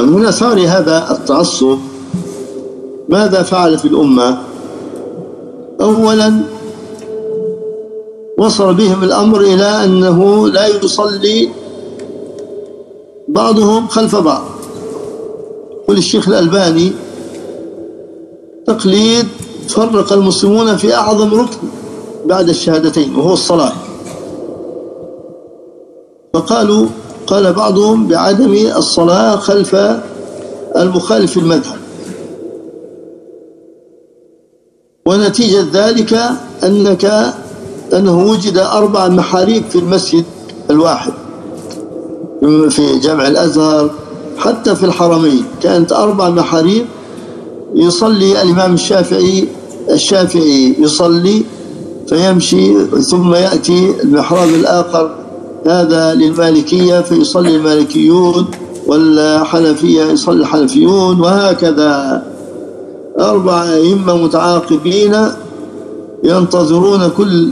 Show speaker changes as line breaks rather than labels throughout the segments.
نعم. من آثار هذا التعصب ماذا فعلت الأمة؟ أولا وصل بهم الأمر إلى أنه لا يصلي بعضهم خلف بعض. يقول الشيخ الألباني تقليد فرق المسلمون في أعظم ركن بعد الشهادتين وهو الصلاة. فقالوا قال بعضهم بعدم الصلاة خلف المخالف المذهب، ونتيجة ذلك أنه وجد 4 محاريب في المسجد الواحد في جامع الأزهر، حتى في الحرمين كانت 4 محاريب. يصلي الإمام الشافعي يصلي فيمشي، ثم يأتي المحراب الآخر هذا للمالكية فيصلي المالكيون، والحنفية يصلي الحنفيون، وهكذا 4 أئمة متعاقبين ينتظرون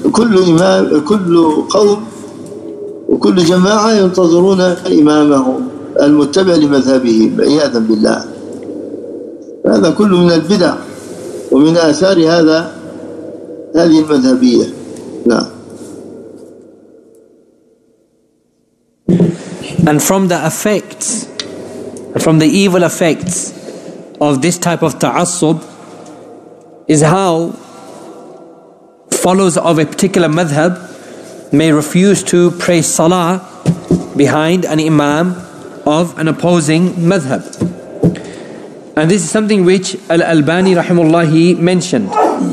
كل قوم وكل جماعة ينتظرون إمامهم المتبع لمذهبهم عياذا بالله. هذا كله من البدع ومن آثار هذه المذهبية. نعم.
And from the evil effects of this type of ta'assub is how followers of a particular madhab may refuse to pray salah behind an imam of an opposing madhab. And this is something which Al-Albani rahimahullahi mentioned.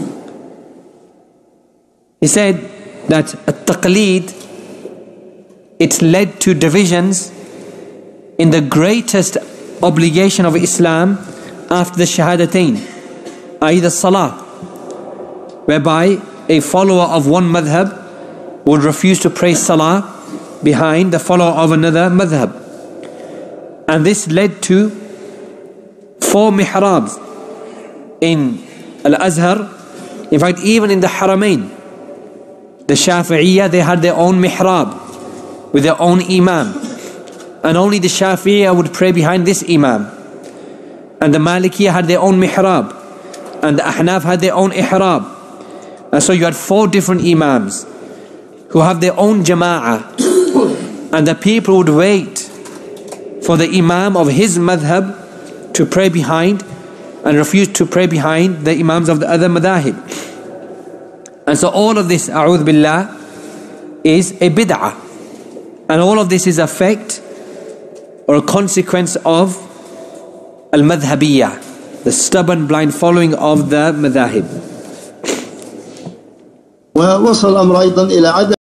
He said that at-taqleed, it led to divisions in the greatest obligation of Islam after the Shahadatain, i.e. the Salah, whereby a follower of one madhab would refuse to pray Salah behind the follower of another madhab. And this led to 4 mihrabs in Al-Azhar. In fact, even in the Haramain, the Shafi'iyya, they had their own mihrab with their own imam, and only the Shafi'iyya would pray behind this imam, and the Malikiyya had their own mihrab, and the Ahnaf had their own ihrab. And so you had 4 different imams who have their own jama'ah, and the people would wait for the imam of his madhab to pray behind and refuse to pray behind the imams of the other madahib. And so all of this, a'udhu billah, is a bid'ah. And all of this is effect or a consequence of al-madhabiyah, the stubborn blind following of the madahib.
ووصل الأمر أيضا إلى عدم